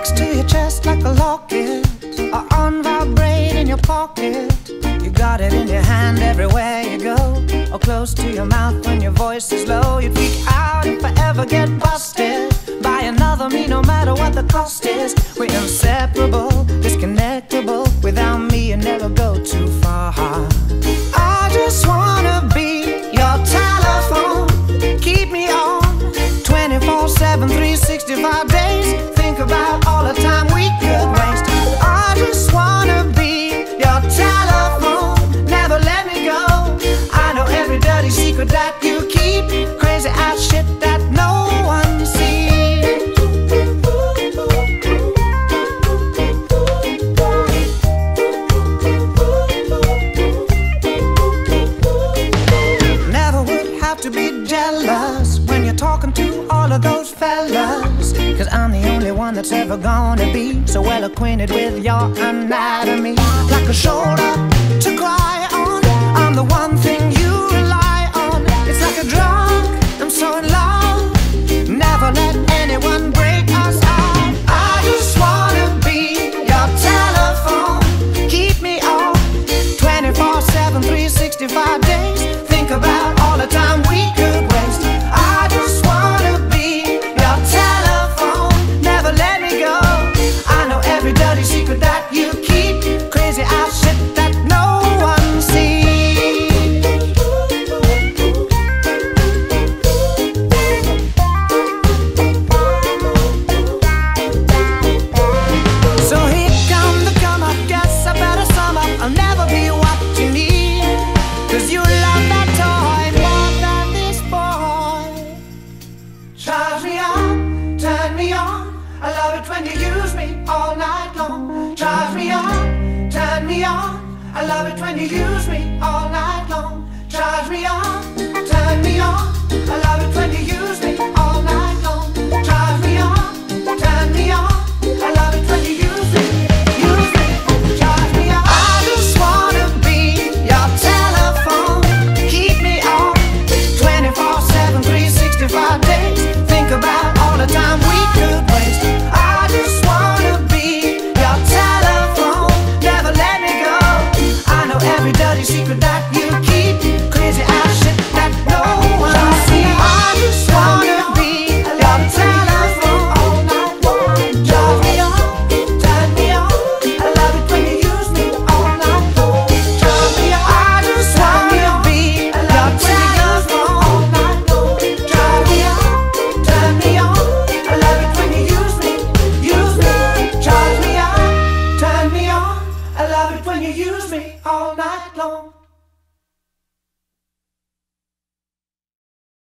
next to your chest like a locket, or on vibrate in your pocket. You got it in your hand everywhere you go, or close to your mouth when your voice is low. You'd freak out if I ever get busted by another me, no matter what the cost is. We're inseparable, disconnectable. Without me you never go too far. I just wanna be your telephone, keep me on 24/7, 365 days. Think about all the time we could waste. I just wanna be your telephone, never let me go. I know every dirty secret that you keep, crazy ass shit that no one sees. Never would have to be jealous when you're talking to all of those fellas, 'cause I'm the only one that's ever gonna be so well acquainted with your anatomy. Like a shoulder to cry on, I'm the one thing you rely on. It's like a drug, I'm so in love, never let anyone break us out. I just wanna be your telephone, keep me on 24/7, 365 days. Think about all the time we could waste. I just wanna be your telephone, never let me go. I know every dirty secret that you keep, crazy ass shit that no one sees. So here come the come up, guess I better sum up. I'll never be what you need, 'cause you love that toy more than this boy. Charge me up, turn me on, I love it when you use me all night long. Charge me up, turn me on, I love it when you use me all night long. Charge me up, turn me on, I love it when you use me all night long. Charge me up, turn me on, I love it when you use me, charge me up. I just wanna be your telephone, keep me on 24/7, 365 days. Think about all the time we could waste. I just wanna be your telephone, never let me go. I know every dirty secret that you keep, crazy ass shit that no one sees. I just wanna be your telephone all night long. Charge me on, turn me on, I love it when you use me all night long. Charge me on, I just wanna be your telephone all night long. Charge me on, turn me on, I love it when you use me. Charge me on, turn me on, I love it when you use me all night long.